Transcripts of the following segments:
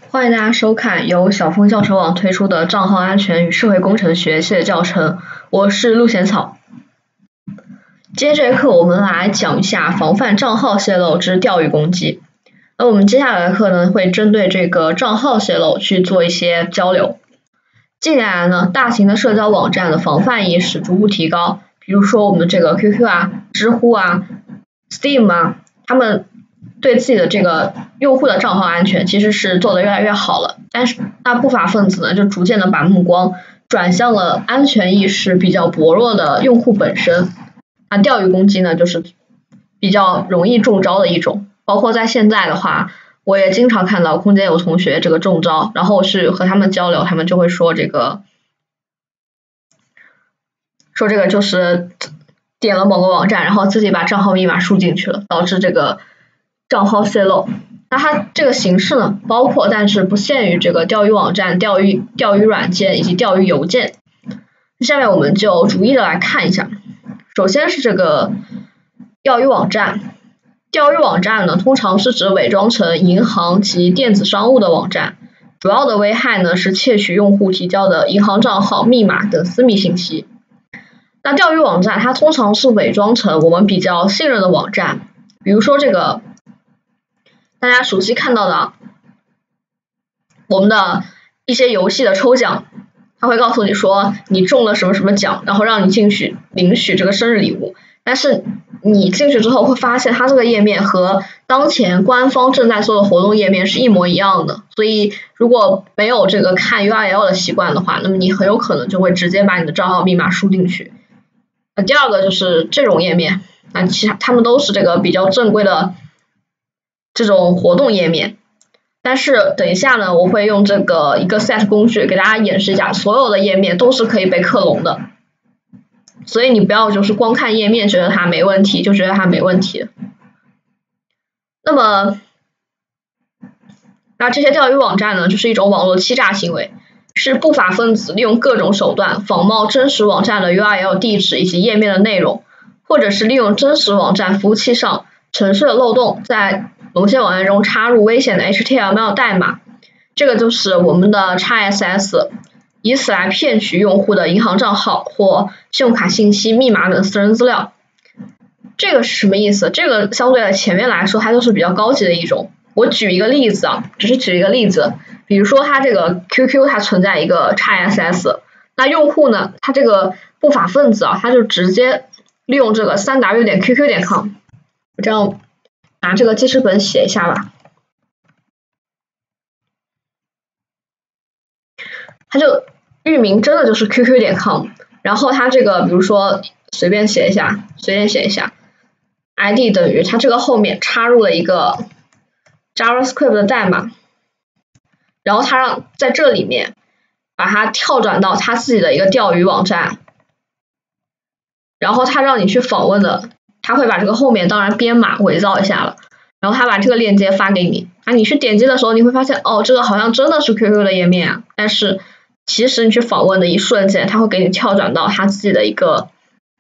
欢迎大家收看由小峰教程网推出的账号安全与社会工程学系列教程，我是陆贤草。今天这节课我们来讲一下防范账号泄露之钓鱼攻击。那我们接下来的课呢，会针对这个账号泄露去做一些交流。近年来呢，大型的社交网站的防范意识逐步提高，比如说我们这个 QQ 啊、知乎啊、Steam 啊，他们对自己的这个用户的账号安全其实是做得越来越好了，但是那不法分子呢，就逐渐的把目光转向了安全意识比较薄弱的用户本身。那钓鱼攻击呢，就是比较容易中招的一种，包括在现在的话，我也经常看到空间有同学这个中招，然后我去和他们交流，他们就会说这个就是点了某个网站，然后自己把账号密码输进去了，导致这个账号泄露。那它这个形式呢，包括但是不限于这个钓鱼网站、钓鱼软件以及钓鱼邮件。下面我们就逐一的来看一下。首先是这个钓鱼网站。钓鱼网站呢，通常是指伪装成银行及电子商务的网站，主要的危害呢是窃取用户提交的银行账号、密码等私密信息。那钓鱼网站它通常是伪装成我们比较信任的网站，比如说这个大家熟悉看到的我们的一些游戏的抽奖，它会告诉你说你中了什么什么奖，然后让你进去领取这个生日礼物，但是你进去之后会发现它这个页面和当前官方正在做的活动页面是一模一样的，所以如果没有这个看 URL 的习惯的话，那么你很有可能就会直接把你的账号密码输进去。第二个就是这种页面，其他他们都是这个比较正规的这种活动页面，但是等一下呢，我会用这个一个 set 工具给大家演示一下，所有的页面都是可以被克隆的，所以你不要就是光看页面觉得它没问题就觉得它没问题。那这些钓鱼网站呢，就是一种网络欺诈行为，是不法分子利用各种手段仿冒真实网站的 URL 地址以及页面的内容，或者是利用真实网站服务器上程式的漏洞，在某些网站中插入危险的 HTML 代码，这个就是我们的 XSS， 以此来骗取用户的银行账号或信用卡信息、密码等私人资料。这个是什么意思？这个相对前面来说它就是比较高级的一种。我举一个例子啊，只是举一个例子，比如说它这个 QQ 它存在一个 XSS， 那用户呢，他这个不法分子啊，他就直接利用这个 3w.qq.com， 我这样拿这个记事本写一下吧，它就域名真的就是 qq.com， 然后它这个比如说随便写一下 ID 等于它这个后面插入了一个 JavaScript 的代码，然后它让在这里面把它跳转到它自己的一个钓鱼网站，然后它让你去访问的，它会把这个后面当然编码伪造一下了，然后它把这个链接发给你，你去点击的时候你会发现哦，这个好像真的是 QQ 的页面啊，但是其实你去访问的一瞬间，它会给你跳转到它自己的一个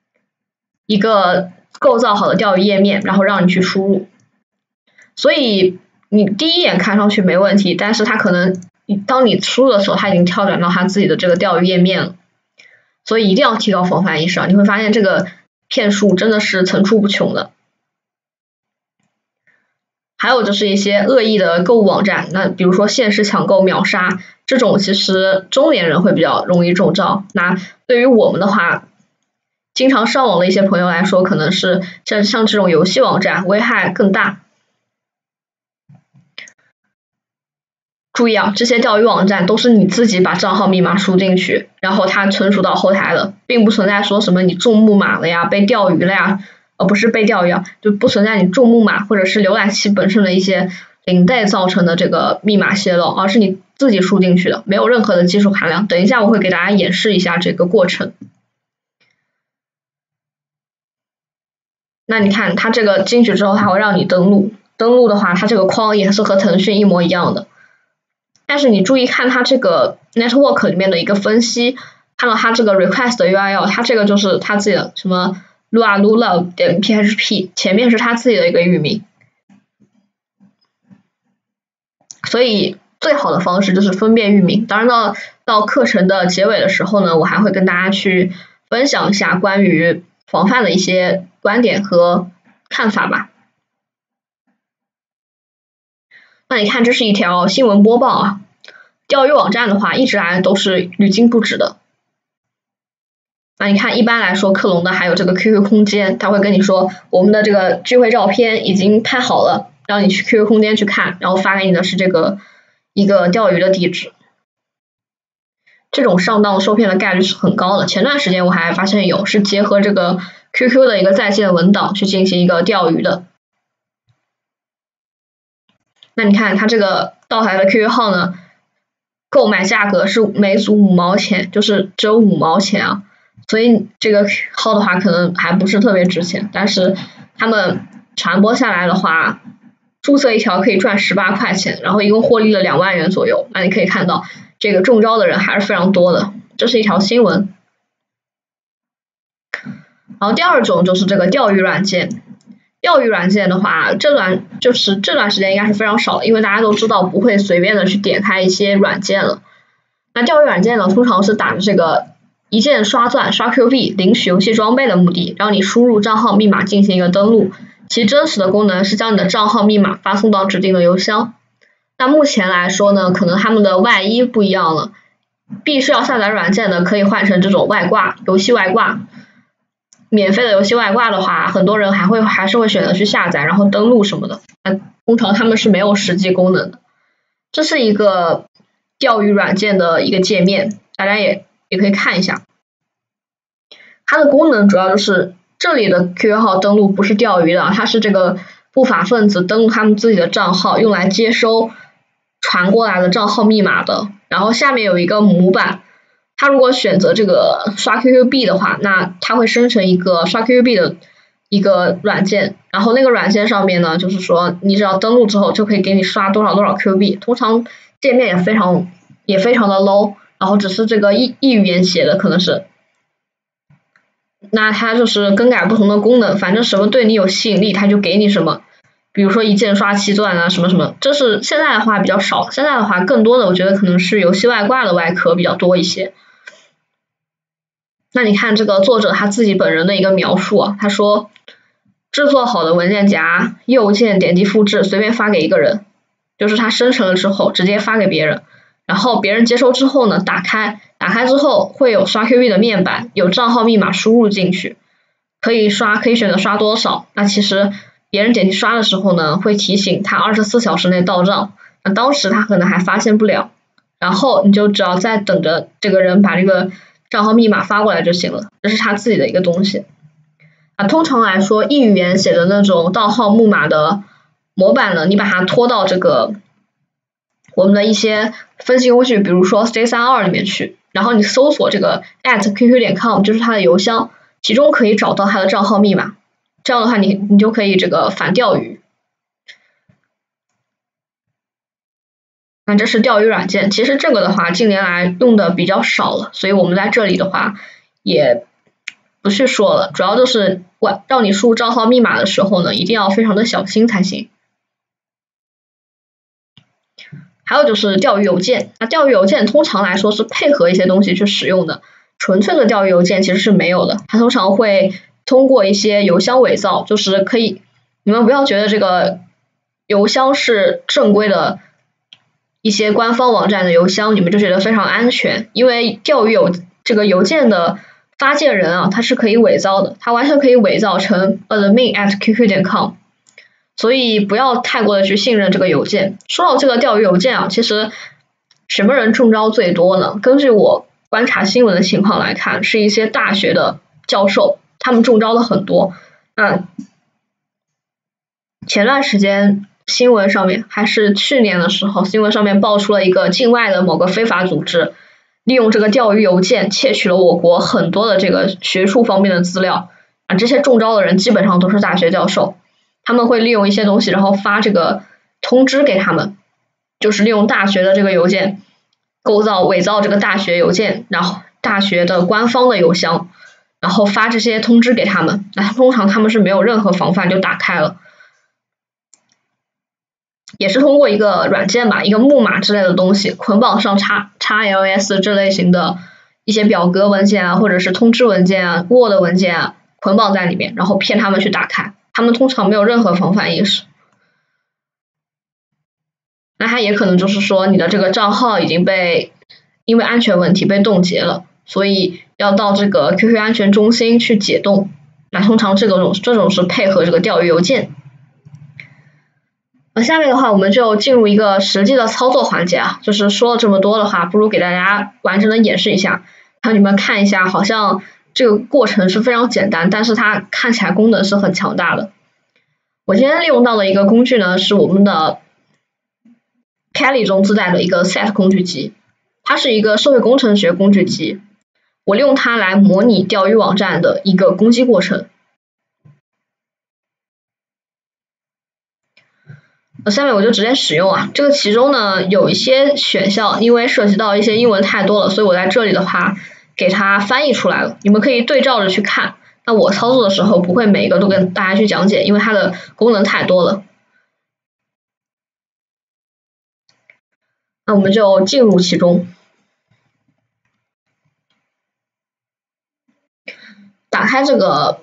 构造好的钓鱼页面，然后让你去输入，所以你第一眼看上去没问题，但是它可能当你输入的时候，它已经跳转到它自己的这个钓鱼页面了，所以一定要提高防范意识啊！你会发现这个骗术真的是层出不穷的。还有就是一些恶意的购物网站，那比如说限时抢购、秒杀这种，其实中年人会比较容易中招。那对于我们的话，经常上网的一些朋友来说，可能是像这种游戏网站危害更大。注意啊，这些钓鱼网站都是你自己把账号密码输进去，然后它存储到后台的，并不存在说什么你中木马了呀、被钓鱼了呀，不是被钓鱼啊，就不存在你中木马或者是浏览器本身的一些零带造成的这个密码泄露，而是你自己输进去的，没有任何的技术含量。等一下我会给大家演示一下这个过程。那你看它这个进去之后，它会让你登录，登录的话，它这个框也是和腾讯一模一样的。但是你注意看它这个 network 里面的一个分析，看到它这个 request 的 URL， 它这个就是它自己的什么 lua.php， 前面是它自己的一个域名。所以最好的方式就是分辨域名。当然到课程的结尾的时候呢，我还会跟大家去分享一下关于防范的一些观点和看法吧。那你看，这是一条新闻播报啊，钓鱼网站的话一直来都是屡禁不止的。那你看，一般来说克隆的还有这个 QQ 空间，他会跟你说我们的这个聚会照片已经拍好了，让你去 QQ 空间去看，然后发给你的是这个一个钓鱼的地址。这种上当受骗的概率是很高的。前段时间我还发现有是结合这个 QQ 的一个在线文档去进行一个钓鱼的。那你看它这个盗来的 QQ 号呢，购买价格是每组5毛钱，就是只有5毛钱啊，所以这个号的话可能还不是特别值钱，但是他们传播下来的话，注册一条可以赚18块钱，然后一共获利了2万元左右。那你可以看到这个中招的人还是非常多的，这是一条新闻。然后第二种就是这个钓鱼软件。钓鱼软件的话，这段时间应该是非常少的，因为大家都知道不会随便的去点开一些软件了。那钓鱼软件呢，通常是打着这个一键刷钻、刷 Q 币、领取游戏装备的目的，让你输入账号密码进行一个登录。其真实的功能是将你的账号密码发送到指定的邮箱。那目前来说呢，可能他们的外衣不一样了，必须要下载软件的可以换成这种外挂，游戏外挂。免费的游戏外挂的话，很多人还是会选择去下载，然后登录什么的。那通常他们是没有实际功能的。这是一个钓鱼软件的一个界面，大家也可以看一下。它的功能主要就是这里的 QQ 号登录不是钓鱼的，它是这个不法分子登录他们自己的账号，用来接收传过来的账号密码的。然后下面有一个模板。他如果选择这个刷 QQ 币的话，那他会生成一个刷 QQ 币的一个软件，然后那个软件上面呢，就是说你只要登录之后就可以给你刷多少 QQ 币，通常界面也非常的 low， 然后只是这个异语言写的可能是，那它就是更改不同的功能，反正什么对你有吸引力，它就给你什么。比如说一键刷7钻啊，什么什么，这是现在的话比较少，现在的话更多的我觉得可能是游戏外挂的外壳比较多一些。那你看这个作者他自己本人的一个描述啊，他说制作好的文件夹右键点击复制，随便发给一个人，就是他生成了之后直接发给别人，然后别人接收之后呢，打开之后会有刷 QQ 币的面板，有账号密码输入进去，可以选择刷多少。那其实别人点击刷的时候呢，会提醒他24小时内到账，那当时他可能还发现不了，然后你就只要再等着这个人把这个账号密码发过来就行了，这是他自己的一个东西。通常来说，异语言写的那种盗号木马的模板呢，你把它拖到这个我们的一些分析工具，比如说 C32 里面去，然后你搜索这个 @qq.com 就是它的邮箱，其中可以找到它的账号密码，这样的话你就可以这个反钓鱼。那这是钓鱼软件，其实这个的话近年来用的比较少了，所以我们在这里的话也不去说了，主要就是让你输入账号密码的时候呢，一定要非常的小心才行。还有就是钓鱼邮件，那钓鱼邮件通常来说是配合一些东西去使用的，纯粹的钓鱼邮件其实是没有的，它通常会通过一些邮箱伪造，就是可以，你们不要觉得这个邮箱是正规的一些官方网站的邮箱，你们就觉得非常安全，因为钓鱼这个邮件的发件人啊，他是可以伪造的，他完全可以伪造成admin@qq.com， 所以不要太过的去信任这个邮件。说到这个钓鱼邮件啊，其实什么人中招最多呢？根据我观察新闻的情况来看，是一些大学的教授，他们中招的很多。前段时间新闻上面还是去年的时候，新闻上面爆出了一个境外的某个非法组织利用这个钓鱼邮件窃取了我国很多的这个学术方面的资料啊，这些中招的人基本上都是大学教授，他们会利用一些东西然后发这个通知给他们，就是利用大学的这个邮件伪造这个大学邮件，然后大学的官方的邮箱，然后发这些通知给他们，那通常他们是没有任何防范就打开了。 也是通过一个软件吧，一个木马之类的东西捆绑上XLS 这类型的一些表格文件啊，或者是通知文件啊、Word 文件啊，捆绑在里面，然后骗他们去打开。他们通常没有任何防范意识。那他也可能就是说你的这个账号已经因为安全问题被冻结了，所以要到这个 QQ 安全中心去解冻。那通常这种是配合这个钓鱼邮件。下面的话我们就进入一个实际的操作环节啊，就是说了这么多的话，不如给大家完整的演示一下，让你们看一下，好像这个过程是非常简单，但是它看起来功能是很强大的。我今天利用到的一个工具呢，是我们的 Kali 中自带的一个 Set 工具集，它是一个社会工程学工具集，我利用它来模拟钓鱼网站的一个攻击过程。下面我就直接使用啊，这个其中呢有一些选项，因为涉及到一些英文太多了，所以我在这里的话给它翻译出来了，你们可以对照着去看。那我操作的时候不会每一个都跟大家去讲解，因为它的功能太多了。那我们就进入其中，打开这个，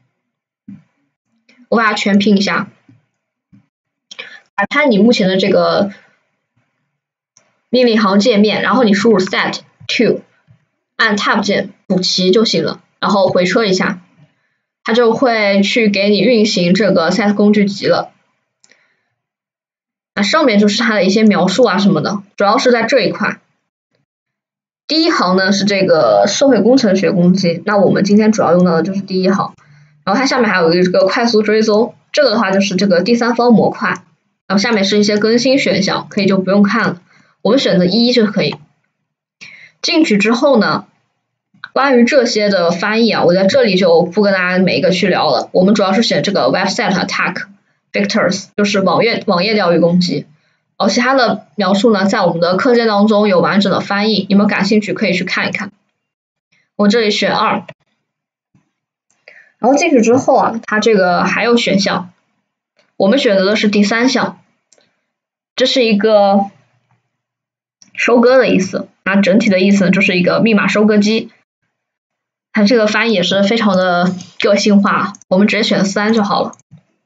我把它全屏一下，打开你目前的这个命令行界面，然后你输入 set to， 按 Tab 键补齐就行了，然后回车一下，它就会去给你运行这个 set 工具集了。那上面就是它的一些描述啊什么的，主要是在这一块。第一行呢是这个社会工程学攻击，那我们今天主要用到的就是第一行。然后它下面还有一个快速追踪，这个的话就是这个第三方模块。然后下面是一些更新选项，可以就不用看了，我们选择1就可以。进去之后呢，关于这些的翻译啊，我在这里就不跟大家每一个去聊了，我们主要是选这个 website attack vectors， 就是网页钓鱼攻击。其他的描述呢，在我们的课件当中有完整的翻译，你们感兴趣可以去看一看。我这里选2，然后进去之后啊，它这个还有选项，我们选择的是第3项，这是一个收割的意思，那整体的意思就是一个密码收割机。它这个翻译也是非常的个性化，我们直接选3就好了。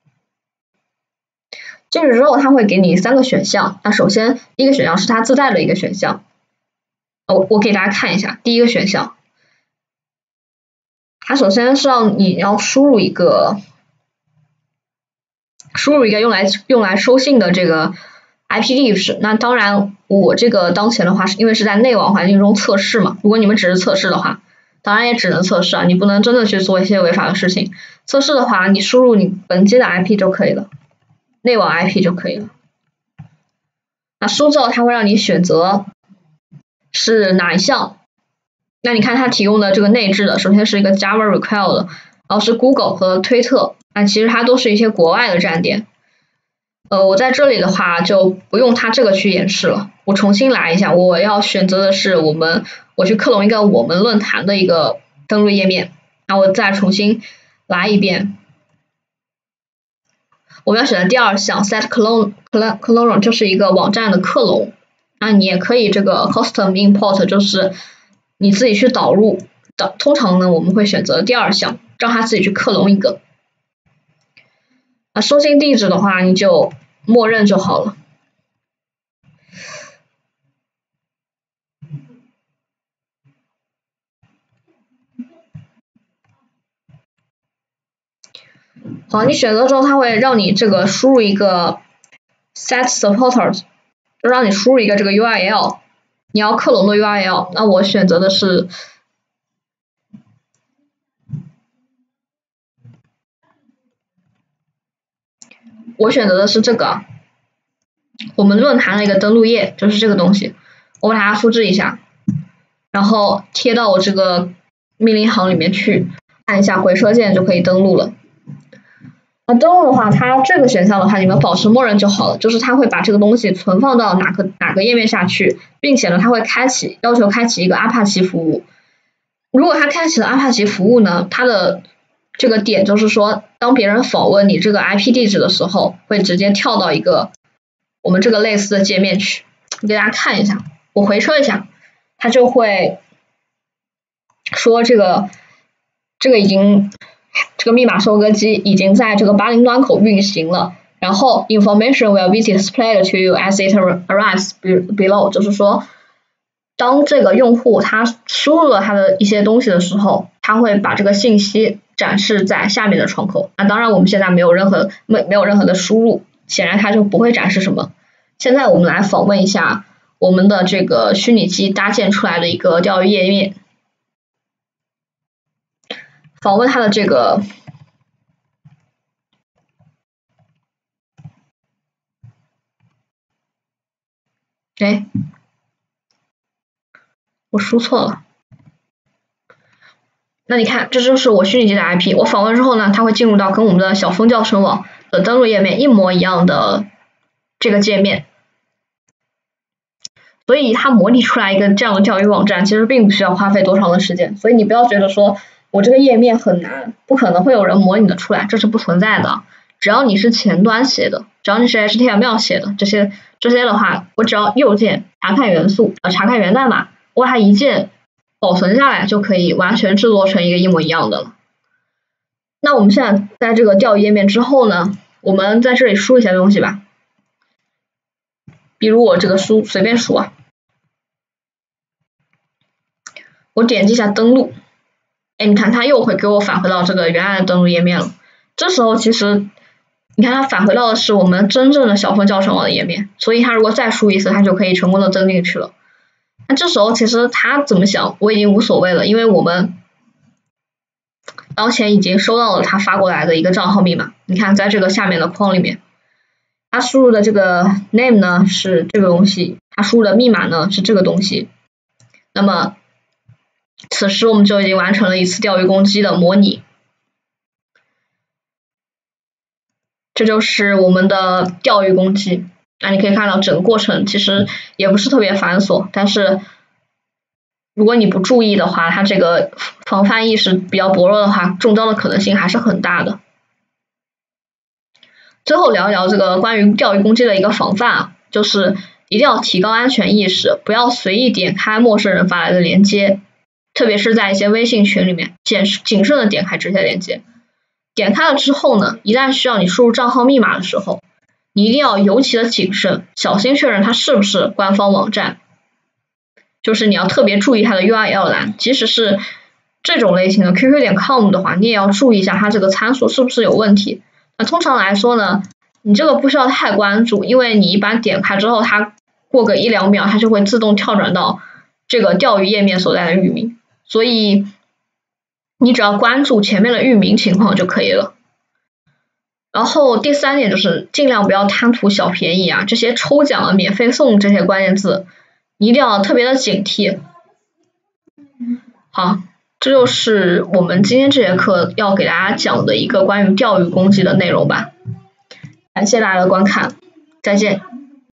进去之后它会给你3个选项，那首先第一个选项是它自带的一个选项，我给大家看一下。第一个选项，它首先是让你要输入一个用来收信的这个 IP 地址。那当然我这个当前的话是因为是在内网环境中测试嘛，如果你们只是测试的话，当然也只能测试啊，你不能真的去做一些违法的事情。测试的话你输入你本机的 IP 就可以了，内网 IP 就可以了。那输之后它会让你选择是哪一项，那你看它提供的这个内置的，首先是一个 Java Require 的，然后是 Google 和推特，那其实它都是一些国外的站点。我在这里的话就不用它这个去演示了，我重新来一下，我要选择的是我去克隆一个我们论坛的一个登录页面，那我再重新来一遍。我们要选的第2项 set clone 就是一个网站的克隆，那你也可以这个 custom import 就是你自己去导入的，通常呢我们会选择第2项，让它自己去克隆一个。那收信地址的话你就默认就好了。好，你选择之后它会让你这个输入一个 set supporter， 就让你输入一个这个 URL， 你要克隆的 URL， 那我选择的是这个我们论坛的一个登录页，就是这个东西，我把它复制一下，然后贴到我这个命令行里面去，按一下回车键就可以登录了。那登录的话，它这个选项的话，你们保持默认就好了，就是它会把这个东西存放到哪个页面下去，并且呢，它会要求开启一个阿帕奇服务。如果它开启了阿帕奇服务呢，它的这个点就是说，当别人访问你这个 IP 地址的时候，会直接跳到一个我们这个类似的界面去，给大家看一下，我回车一下，它就会说这个密码收割机已经在这个80端口运行了，然后 information will be displayed to you as it arrives below， 就是说当这个用户他输入了他的一些东西的时候，他会把这个信息展示在下面的窗口。那当然我们现在没有任何的输入，显然它就不会展示什么。现在我们来访问一下我们的这个虚拟机搭建出来的一个钓鱼页面，访问它的这个我输错了。那你看，这就是我虚拟机的 IP， 我访问之后呢，它会进入到跟我们的小蜂叫声网的登录页面一模一样的这个界面。所以它模拟出来一个这样的钓鱼网站，其实并不需要花费多长的时间。所以你不要觉得说我这个页面很难，不可能会有人模拟的出来，这是不存在的。只要你是前端写的，只要你是 HTML 写的，这些的话，我只要右键查看元素，查看源代码，我把它一键保存下来，就可以完全制作成一个一模一样的了。那我们现在在这个钓鱼页面之后呢，我们在这里输一些东西吧，比如我这个随便输啊，我点击一下登录，你看它又会给我返回到这个原来的登录页面了。这时候其实你看它返回到的是我们真正的小蜂教程网的页面，所以它如果再输一次，它就可以成功的登进去了。那这时候其实它怎么想我已经无所谓了，因为我们当前已经收到了他发过来的一个账号密码。你看在这个下面的框里面，他输入的这个 name 呢是这个东西，他输入的密码呢是这个东西。那么此时我们就已经完成了一次钓鱼攻击的模拟。这就是我们的钓鱼攻击。那你可以看到整个过程其实也不是特别繁琐，但是如果你不注意的话，它这个防范意识比较薄弱的话，中招的可能性还是很大的。最后聊一聊这个关于钓鱼攻击的一个防范啊，就是一定要提高安全意识，不要随意点开陌生人发来的链接，特别是在一些微信群里面，谨慎的点开这些链接。点开了之后呢，一旦需要你输入账号密码的时候，你一定要尤其的谨慎，小心确认它是不是官方网站。就是你要特别注意它的 URL 栏，即使是这种类型的 qq.com 的话，你也要注意一下它这个参数是不是有问题。那通常来说呢，你这个不需要太关注，因为你一般点开之后，它过个1-2秒，它就会自动跳转到这个钓鱼页面所在的域名，所以你只要关注前面的域名情况就可以了。然后第3点就是尽量不要贪图小便宜啊，这些抽奖啊、免费送这些关键字，你一定要特别的警惕。好，这就是我们今天这节课要给大家讲的一个关于钓鱼攻击的内容吧。感谢大家的观看，再见。